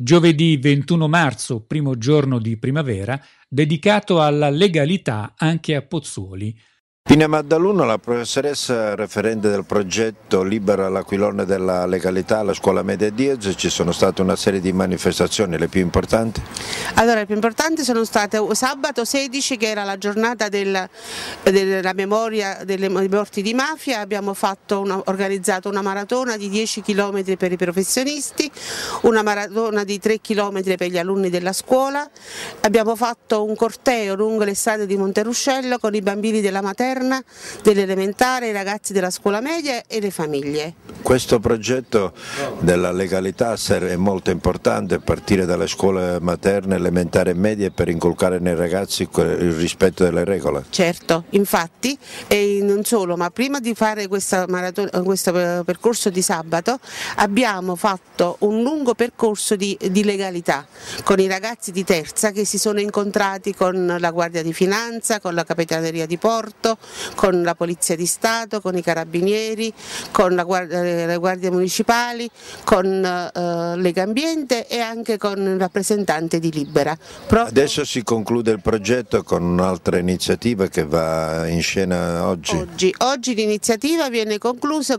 giovedì 21 marzo, primo giorno di primavera, dedicato alla legalità anche a Pozzuoli. Pina Maddaluna, la professoressa referente del progetto Libera l'Aquilone della legalità alla scuola media Diez. Ci sono state una serie di manifestazioni, le più importanti? Allora, le più importanti sono state sabato 16, che era la giornata della memoria delle morti di mafia. Abbiamo organizzato una maratona di 10 km per i professionisti, una maratona di 3 km per gli alunni della scuola. Abbiamo fatto un corteo lungo le strade di Monteruscello con i bambini della materna, dell'elementare, i ragazzi della scuola media e le famiglie. Questo progetto della legalità è molto importante, a partire dalle scuole materne, elementari e medie, per inculcare nei ragazzi il rispetto delle regole. Certo, infatti, e non solo, ma prima di fare questo percorso di sabato abbiamo fatto un lungo percorso di legalità con i ragazzi di terza che si sono incontrati con la Guardia di Finanza, con la Capitaneria di Porto, con la Polizia di Stato, con i Carabinieri, con le guardie municipali, con Legambiente e anche con il rappresentante di Libera. Adesso si conclude il progetto con un'altra iniziativa che va in scena oggi. Oggi l'iniziativa viene conclusa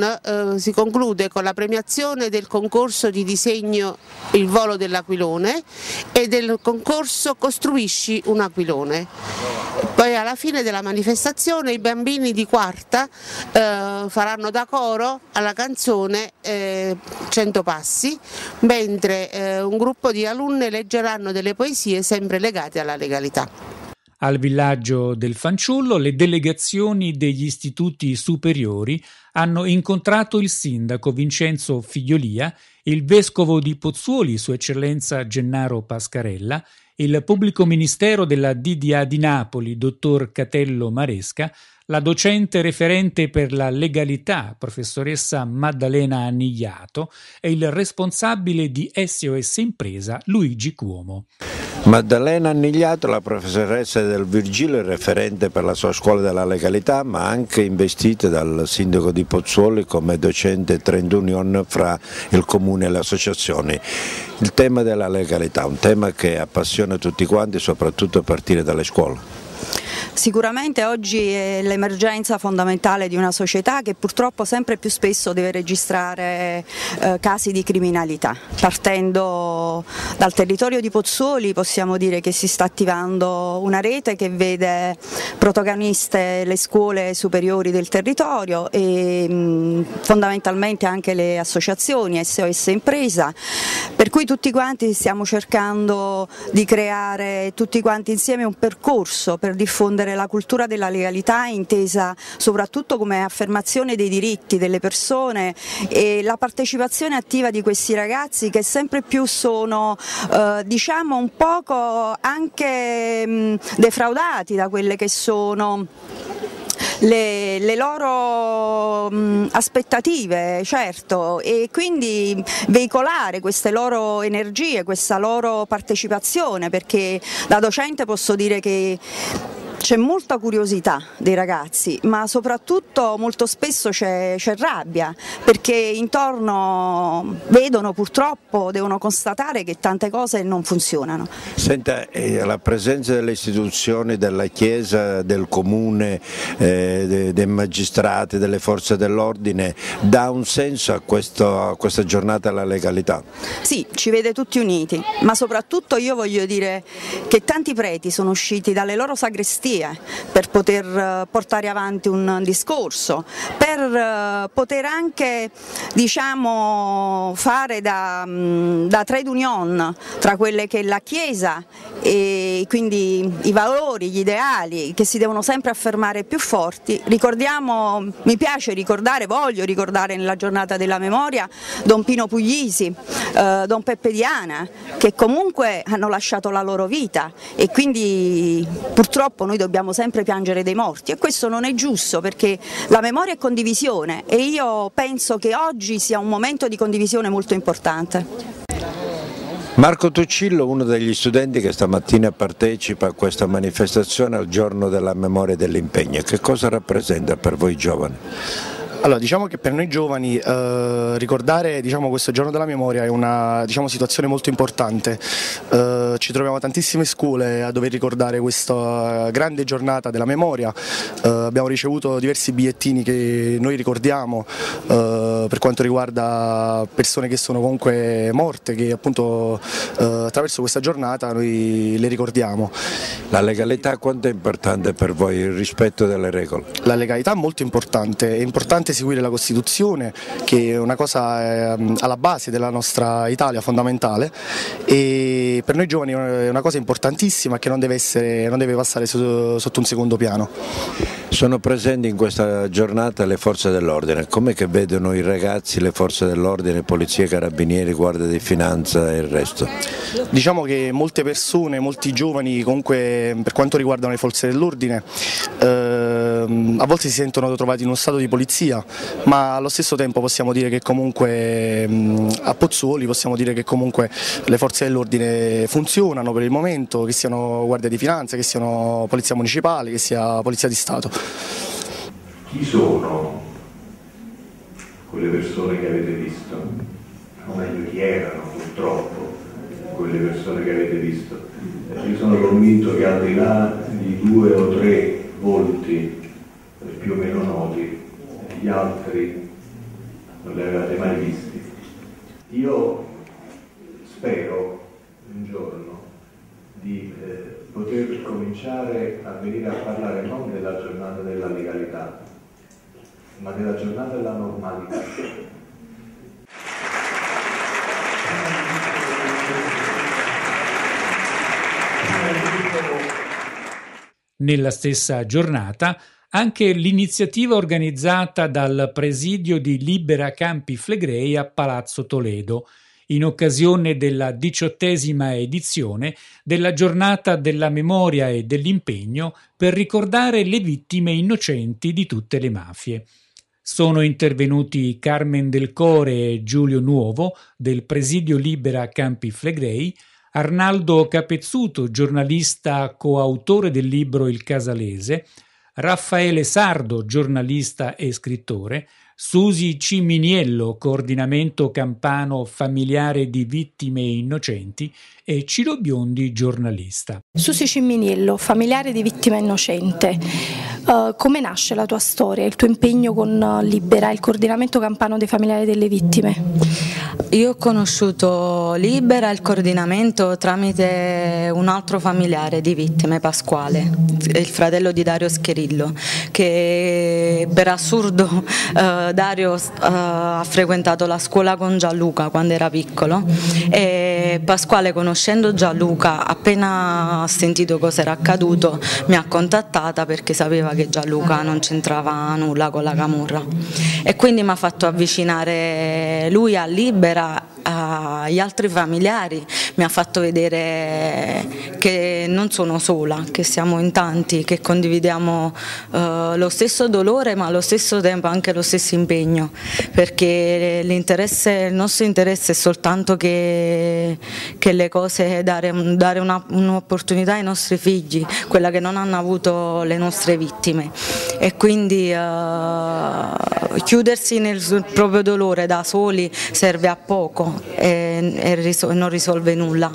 si conclude con la premiazione del concorso di disegno Il volo dell'aquilone e del concorso Costruisci un aquilone. Poi alla fine della manifestazione i bambini di quarta faranno da coro alla canzone 100 passi, mentre un gruppo di alunne leggeranno delle poesie sempre legate alla legalità. Al villaggio del Fanciullo le delegazioni degli istituti superiori hanno incontrato il sindaco Vincenzo Figliolia, il vescovo di Pozzuoli, Sua Eccellenza Gennaro Pascarella, il pubblico ministero della DDA di Napoli, dottor Catello Maresca, la docente referente per la legalità, professoressa Maddalena Annigliato, e il responsabile di SOS Impresa, Luigi Cuomo. Maddalena Annigliato, la professoressa del Virgilio, referente per la sua scuola della legalità, ma anche investita dal sindaco di Pozzuoli come docente trade union fra il comune e le associazioni. Il tema della legalità, un tema che appassiona tutti quanti, soprattutto a partire dalle scuole. Sicuramente oggi è l'emergenza fondamentale di una società che purtroppo sempre più spesso deve registrare casi di criminalità. Partendo dal territorio di Pozzuoli possiamo dire che si sta attivando una rete che vede protagoniste le scuole superiori del territorio e fondamentalmente anche le associazioni SOS Impresa, per cui tutti quanti stiamo cercando di creare tutti quanti insieme un percorso per diffondere la cultura della legalità, intesa soprattutto come affermazione dei diritti delle persone e la partecipazione attiva di questi ragazzi che sempre più sono diciamo un poco anche defraudati da quelle che sono le loro aspettative, certo, e quindi veicolare queste loro energie, questa loro partecipazione, perché da docente posso dire che c'è molta curiosità dei ragazzi, ma soprattutto molto spesso c'è rabbia, perché intorno vedono purtroppo, devono constatare che tante cose non funzionano. Senta, la presenza delle istituzioni, della Chiesa, del Comune, dei magistrati, delle forze dell'ordine, dà un senso a questa giornata alla legalità? Sì, ci vede tutti uniti, ma soprattutto io voglio dire che tanti preti sono usciti dalle loro sagrestie per poter portare avanti un discorso, per poter anche diciamo fare da trade union tra quelle che è la Chiesa e quindi i valori, gli ideali che si devono sempre affermare più forti. Ricordiamo, mi piace ricordare, voglio ricordare nella giornata della memoria Don Pino Puglisi, Don Peppe Diana, che comunque hanno lasciato la loro vita e quindi purtroppo noi dobbiamo sempre piangere dei morti e questo non è giusto, perché la memoria è condivisione e io penso che oggi sia un momento di condivisione molto importante. Marco Tuccillo, uno degli studenti che stamattina partecipa a questa manifestazione al giorno della memoria e dell'impegno, che cosa rappresenta per voi giovani? Allora, diciamo che per noi giovani ricordare questo giorno della memoria è una situazione molto importante. Ci troviamo tantissime scuole a dover ricordare questa grande giornata della memoria. Abbiamo ricevuto diversi bigliettini che noi ricordiamo per quanto riguarda persone che sono comunque morte, che appunto attraverso questa giornata noi le ricordiamo. La legalità quanto è importante per voi, il rispetto delle regole? La legalità è molto importante, è importante seguire la Costituzione, che è una cosa alla base della nostra Italia, fondamentale, e per noi giovani è una cosa importantissima che non deve passare sotto un secondo piano. Sono presenti in questa giornata le forze dell'ordine, com'è che vedono i ragazzi le forze dell'ordine, polizia, carabinieri, guardia di finanza e il resto? Diciamo che molte persone, molti giovani comunque per quanto riguardano le forze dell'ordine a volte si sentono trovati in uno stato di polizia, ma allo stesso tempo possiamo dire che comunque a Pozzuoli possiamo dire che comunque le forze dell'ordine funzionano per il momento, che siano guardia di finanza, che siano polizia municipale, che sia polizia di Stato. Chi sono quelle persone che avete visto? O meglio, chi erano purtroppo quelle persone che avete visto? Io sono convinto che al di là di 2 o 3 volti più o meno noti, gli altri non li avevate mai visti. Io spero un giorno di poter cominciare a venire a parlare non della giornata della legalità, ma della giornata della normalità. Nella stessa giornata anche l'iniziativa organizzata dal presidio di Libera Campi Flegrei a Palazzo Toledo, in occasione della 18ª edizione della Giornata della Memoria e dell'Impegno per ricordare le vittime innocenti di tutte le mafie. Sono intervenuti Carmen Del Core e Giulio Nuovo del presidio Libera Campi Flegrei, Arnaldo Capezzuto, giornalista coautore del libro Il Casalese, Raffaele Sardo, giornalista e scrittore, Susi Ciminiello, coordinamento campano familiare di vittime innocenti, e Ciro Biondi, giornalista. Susi Ciminiello, familiare di vittima innocente. Come nasce la tua storia, il tuo impegno con Libera, il coordinamento campano dei familiari delle vittime? Io ho conosciuto Libera, il coordinamento, tramite un altro familiare di vittime, Pasquale, il fratello di Dario Scherillo, che per assurdo Dario ha frequentato la scuola con Gianluca quando era piccolo, e Pasquale, conoscendo Gianluca, appena ha sentito cosa era accaduto, mi ha contattata perché sapeva che Gianluca non c'entrava nulla con la camorra, e quindi mi ha fatto avvicinare lui a Libera, agli altri familiari, mi ha fatto vedere che non sono sola, che siamo in tanti, che condividiamo lo stesso dolore, ma allo stesso tempo anche lo stesso impegno, perché il nostro interesse è soltanto che le cose, dare un'opportunità ai nostri figli, quella che non hanno avuto le nostre vittime, e quindi chiudersi nel proprio dolore da soli serve a poco e non risolve nulla.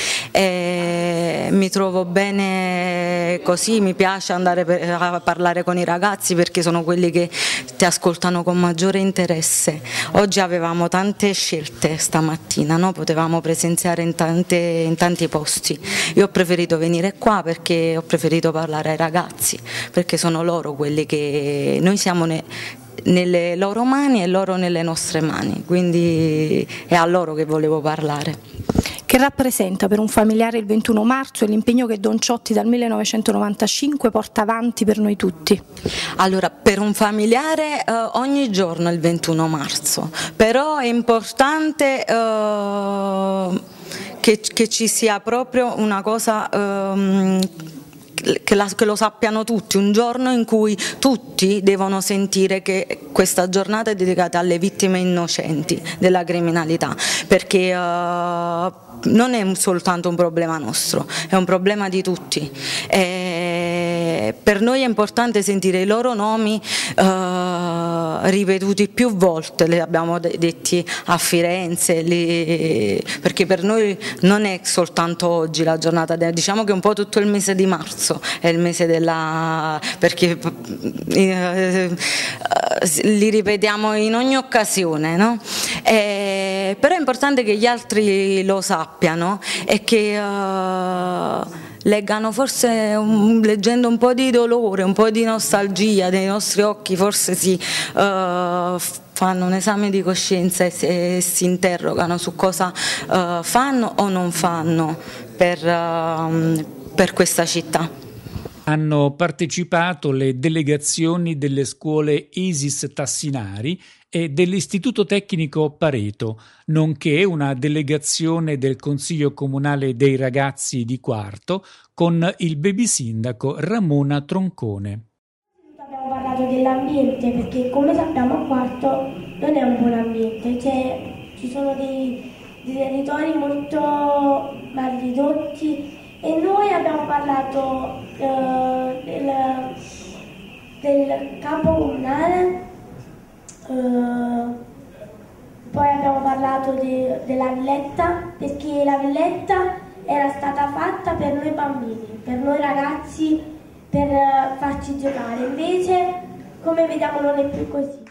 Mi trovo bene così, mi piace andare a parlare con i ragazzi perché sono quelli che ti ascoltano con maggiore interesse. Oggi avevamo tante scelte stamattina, no? Potevamo presenziare in tanti posti. Io ho preferito venire qua perché ho preferito parlare ai ragazzi, perché sono loro quelli che noi siamo nelle loro mani e loro nelle nostre mani, quindi è a loro che volevo parlare. Che rappresenta per un familiare il 21 marzo e l'impegno che Don Ciotti dal 1995 porta avanti per noi tutti? Allora, per un familiare ogni giorno è il 21 marzo, però è importante che ci sia proprio una cosa che lo sappiano tutti, un giorno in cui tutti devono sentire che questa giornata è dedicata alle vittime innocenti della criminalità, perché non è soltanto un problema nostro, è un problema di tutti. Per noi è importante sentire i loro nomi ripetuti più volte, li abbiamo detti a Firenze, perché per noi non è soltanto oggi la giornata, diciamo che un po' tutto il mese di marzo è il mese perché li ripetiamo in ogni occasione, no? Però è importante che gli altri lo sappiano e che leggano, forse leggendo un po' di dolore, un po' di nostalgia dei nostri occhi, forse fanno un esame di coscienza e si interrogano su cosa fanno o non fanno per questa città. Hanno partecipato le delegazioni delle scuole Isis Tassinari e dell'Istituto Tecnico Pareto, nonché una delegazione del Consiglio Comunale dei Ragazzi di Quarto con il baby sindaco Ramona Troncone. Abbiamo parlato dell'ambiente perché, come sappiamo, a Quarto non è un buon ambiente, ci sono dei territori molto mal ridotti e noi abbiamo parlato del campo comunale, poi abbiamo parlato della villetta, perché la villetta era stata fatta per noi bambini, per noi ragazzi, per farci giocare, invece come vediamo non è più così.